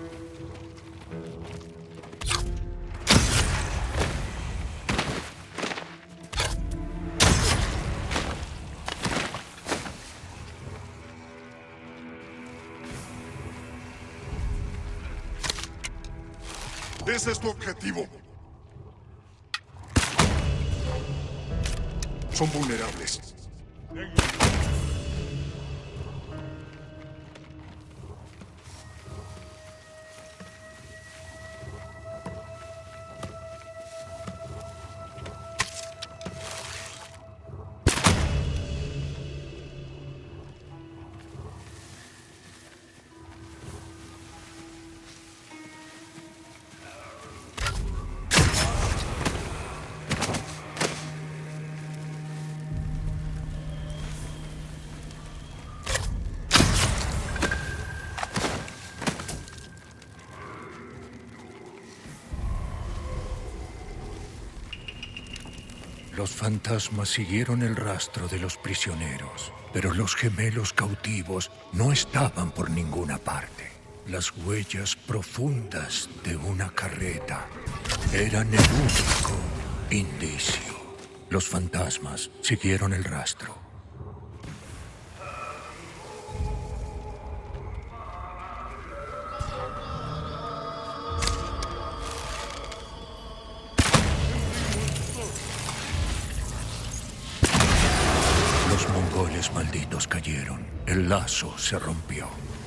Ese es tu objetivo. Son vulnerables. Los fantasmas siguieron el rastro de los prisioneros, pero los gemelos cautivos no estaban por ninguna parte. Las huellas profundas de una carreta eran el único indicio. Los fantasmas siguieron el rastro. Los mongoles malditos cayeron. El lazo se rompió.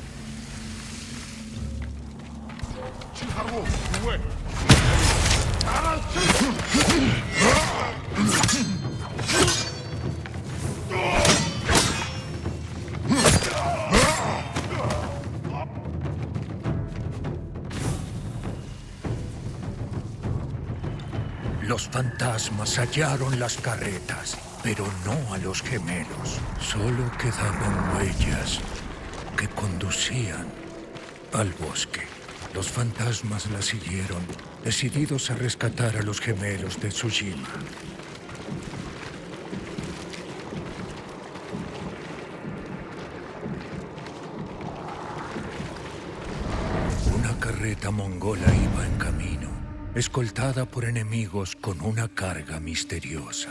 Los fantasmas hallaron las carretas, pero no a los gemelos. Solo quedaron huellas que conducían al bosque. Los fantasmas la siguieron, decididos a rescatar a los gemelos de Tsushima. Una carreta mongola iba en camino, escoltada por enemigos con una carga misteriosa.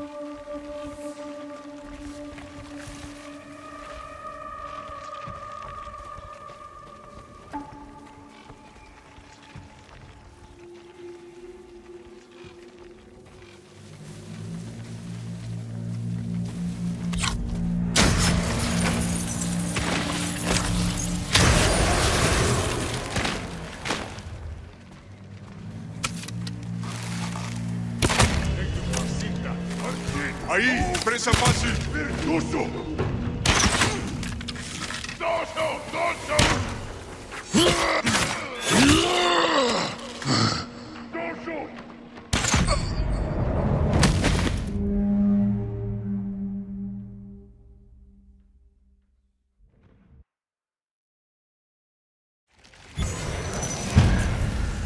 ¡Ahí! ¡Presa fácil! ¡Virtuoso! ¡Doso! ¡Doso!